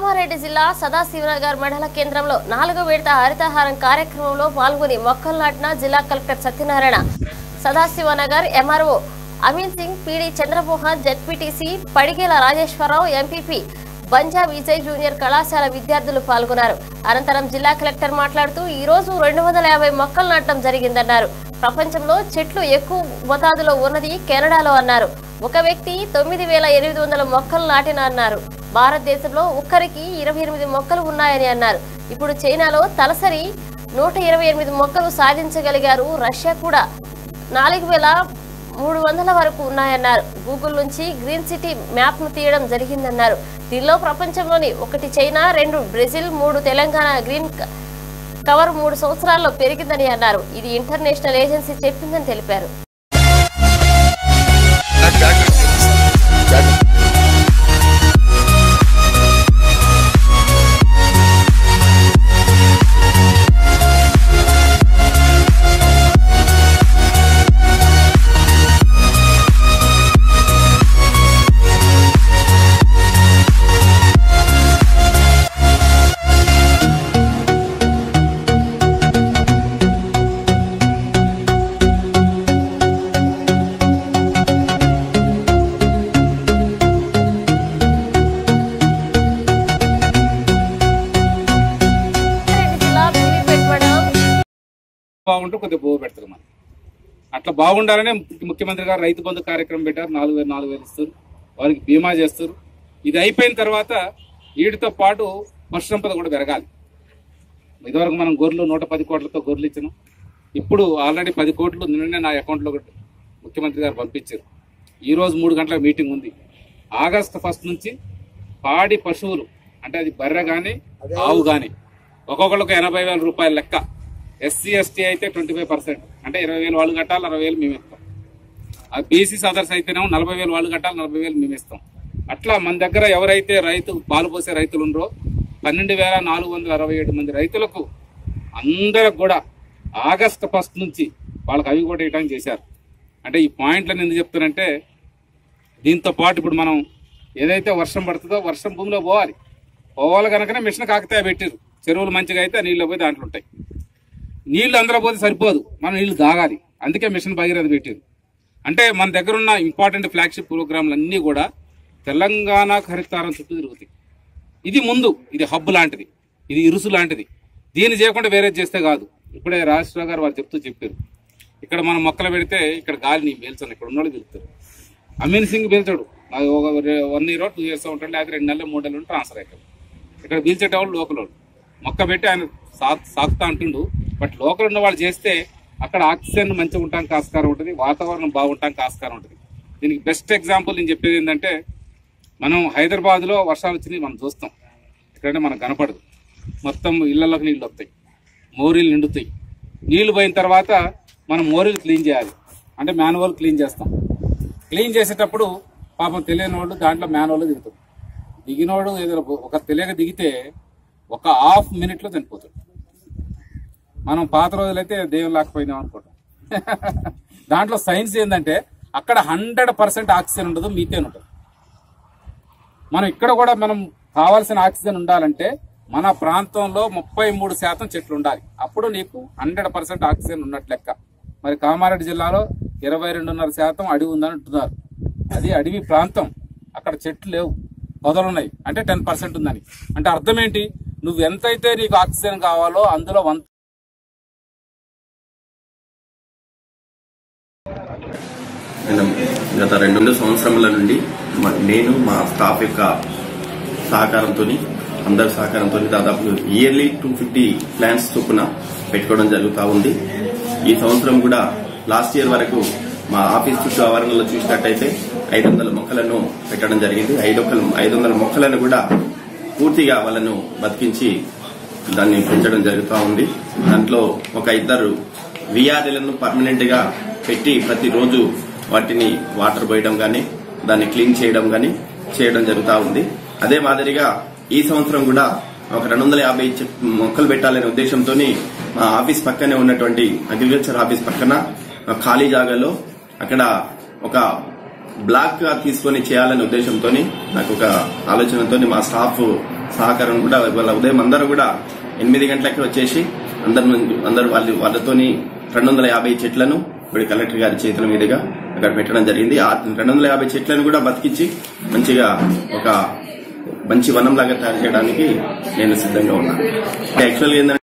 కామారెడ్డి జిల్లా సదాశివనగర్ మండల కేంద్రంలో 4వ విడత హరితహారం కార్యక్రమంలో పాల్గొని మొక్కలు నాటిన జిల్లా collector Satyanarayana, Sadashivnagar MRO Amin Singh, PD Chandramohan, ZPTC Padigela Rajeshwararao, MPP Banja Vijay junior కళాశాల విద్యార్థులు పాల్గొన్నారు. అనంతరం జిల్లా కలెక్టర్ మాట్లాడుతూ ఈ రోజు 250 మొక్కలు నాటడం జరిగిందన్నారు. ప్రపంచంలో చెట్లు ఎక్కువ మోతాదులో ఉన్నది కెనడాలో అన్నారు. ఒక వ్యక్తి 9800 మొక్కలు నాటిన అన్నారు. భారతదేశంలో ఒక్కరికి 28 మొక్కలు ఉన్నాయని అన్నారు. ఇప్పుడు చైనాలో తలసరి 128 మొక్కలు సాధించగలిగారు. రష్యా కూడా 4300 వరకు ఉన్నాయన్నారు. గూగుల్ నుంచి గ్రీన్ సిటీ మ్యాప్ ను తీయడం జరిగిందన్నారు. దీనిలో ప్రపంచంలోని 1 China, 2 Brazil, 3 Telangana green cover 3 సంవత్సరాల్లో పెరిగిందని అన్నారు. ఇది ఇంటర్నేషనల్ ఏజెన్సీ చెప్పిందని తెలిపారు. బాగుంటే కొద్దిగా బోగు పెడతారు. మనం అట్లా బాగుండాలనే ముఖ్యమంత్రి గారు రైతు బంధు కార్యక్రమం పెట్టారు. 4,000 ఇస్తారు, వారికి బీమా చేస్తారు. ఇది అయిపోయిన తర్వాత వీటితో పాటు పశు సంపద కూడా పెరగాలి. ఇదివరకు మనం గొర్రెలు 110 కోట్లతో గొర్రెలు ఇచ్చినాం. ఇప్పుడు ఆల్రెడీ 10 కోట్లు నిన్ననే నా అకౌంట్లో ముఖ్యమంత్రి గారు పంపించారు. ఈరోజు 3 గంటల మీటింగ్ ఉంది. ఆగస్టు 1 నుంచి పాడి పశువులు అంటే అది బర్రె కానీ ఆవు కానీ ఒక్కొక్కరికి 80,000 రూపాయల లెక్క. ఎస్సీ ఎస్టీ అయితే 25%, అంటే 20,000 వాళ్ళు కట్టాలి, 60,000 మేము ఇస్తాం. అది బీసీస్ అదర్స్ అయితేనేమో 40,000 వాళ్ళు కట్టాలి, 40,000 మేము ఇస్తాం. అట్లా మన దగ్గర ఎవరైతే పాలు పోసే రైతులు ఉన్నారో 12,467 మంది రైతులకు అందరికి కూడా ఆగస్టు 1 నుంచి వాళ్ళకి అవి కూడా ఇవ్వడానికి చేశారు. అంటే ఈ పాయింట్లను ఎందుకు చెప్తానంటే, దీంతో పాటు ఇప్పుడు మనం ఏదైతే వర్షం పడుతుందో వర్షం భూమిలో పోవాలి కనుకనే మిషన్ కాకతాయ పెట్టారు. చెరువులు మంచిగా అయితే నీళ్ళు పోయి దాంట్లో ఉంటాయి. నీళ్లు అందులో పోతే సరిపోదు, మనం నీళ్లు తాగాలి. అందుకే మిషన్ భగీరథ పెట్టారు. అంటే మన దగ్గర ఉన్న ఇంపార్టెంట్ ఫ్లాగ్షిప్ ప్రోగ్రాంలు అన్నీ కూడా తెలంగాణ హరితహారం చుట్టూ తిరుగుతాయి. ఇది ముందు, ఇది హబ్ లాంటిది, ఇది ఇరుసు లాంటిది. దీన్ని చేయకుండా వేరే చేస్తే కాదు. ఇప్పుడే రాజేశ్వరరావు గారు వారు చెప్పారు, ఇక్కడ మనం మొక్కలు పెడితే ఇక్కడ గాలిని పీల్చను, ఇక్కడ ఉన్నోళ్ళు పీలుతారు. అమీన్ సింగ్ పీల్చాడు, అది ఒక 1 year 2 years ఉంటాడు, లేకపోతే 2 నెలలు 3 నెలలు ట్రాన్స్ఫర్ అవుతాడు. ఇక్కడ పీల్చేటవాళ్ళు లోకల్ వాళ్ళు. మొక్క పెట్టి ఆయన సాగుతా అంటుండు. బట్ లోకల్ ఉన్న వాళ్ళు చేస్తే అక్కడ ఆక్సిజన్ మంచిగా ఉండడానికి ఆస్కారం ఉంటుంది, వాతావరణం బాగుండడానికి ఆస్కారం ఉంటుంది. దీనికి బెస్ట్ ఎగ్జాంపుల్ నేను చెప్పేది ఏంటంటే, మనం హైదరాబాద్లో వర్షాలు వచ్చినాయి మనం చూస్తాం, ఇక్కడంటే మనకు కనపడదు. మొత్తం ఇళ్లలోకి నీళ్ళు వస్తాయి, మోరీలు నిండుతాయి. నీళ్లు పోయిన తర్వాత మనం మోరీలు క్లీన్ చేయాలి, అంటే మాన్యువల్ క్లీన్ చేస్తాం. క్లీన్ చేసేటప్పుడు పాపం తెలియని వాళ్ళు దాంట్లో మాన్యువల్ దిగుతారు. దిగినోడు ఏదో ఒక తెలియక దిగితే ఒక ½ minute చనిపోతాడు. మనం పాత రోజులైతే దేవుని లేకపోయినాం అనుకుంటాం. దాంట్లో సైన్స్ ఏంటంటే అక్కడ 100% ఆక్సిజన్ ఉండదు, మీథేన్ ఉంటుంది. మనం ఇక్కడ కూడా మనం కావాల్సిన ఆక్సిజన్ ఉండాలంటే మన ప్రాంతంలో 33% చెట్లు ఉండాలి. అప్పుడు నీకు 100% ఆక్సిజన్ ఉన్నట్లు లెక్క. మరి కామారెడ్డి జిల్లాలో 22.5% అడవి ఉందని అంటున్నారు. అది అడవి ప్రాంతం, అక్కడ చెట్లు లేవు, పొదలున్నాయి. అంటే 10% ఉందని. అంటే అర్థం ఏంటి, నువ్వు ఎంతైతే నీకు ఆక్సిజన్ కావాలో అందులో గత 2 సంవత్సరముల నుండి నేను మా స్టాఫ్ యొక్క సహకారంతో, అందరి సహకారంతో దాదాపు ఇయర్లీ 250 ప్లాన్స్ చొప్పున పెట్టుకోవడం జరుగుతూ ఉంది. ఈ సంవత్సరం కూడా లాస్ట్ ఇయర్ వరకు మా ఆఫీస్ చుట్టూ ఆవరణలో చూసినట్టయితే 500 మొక్కలను పెట్టడం జరిగింది. 500 మొక్కలను కూడా పూర్తిగా వాళ్ళను బతికించి దాన్ని పెంచడం జరుగుతూ ఉంది. దాంట్లో ఒక 2 విఆర్ఎలను పర్మనెంట్ గా పెట్టి ప్రతిరోజు వాటిని వాటర్ పోయడం గానీ దాన్ని క్లీన్ చేయడం గానీ చేయడం జరుగుతూ ఉంది. అదే మాదిరిగా ఈ సంవత్సరం కూడా ఒక 250 మొక్కలు పెట్టాలనే ఉద్దేశంతో మా ఆఫీస్ పక్కనే ఉన్నటువంటి అగ్రికల్చర్ ఆఫీస్ పక్కన ఖాళీ జాగాలో అక్కడ ఒక బ్లాక్ గా తీసుకొని చేయాలనే ఉద్దేశంతో నాకు ఒక ఆలోచనతో మా స్టాఫ్ సహకారం కూడా వాళ్ళ ఉదయం అందరూ కూడా 8 గంటలకి వచ్చేసి అందరూ వాళ్ళతోని 250 చెట్లను ఇప్పుడు కలెక్టర్ గారి చేతుల మీదుగా అక్కడ పెట్టడం జరిగింది. ఆ 250 చెట్లను కూడా బతికించి మంచిగా ఒక మంచి వనంలాగా తయారు చేయడానికి నేను సిద్ధంగా ఉన్నాను. యాక్చువల్గా ఏంటంటే